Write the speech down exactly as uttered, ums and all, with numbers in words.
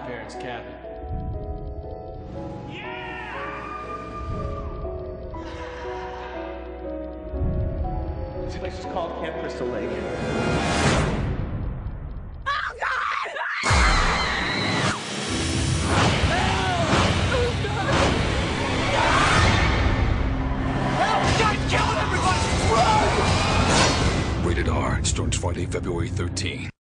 parents' cabin. This place is called Camp Crystal Lake. Oh, God! Help! Guys, killing everybody! Run! Rated R. Starts Friday, February thirteenth.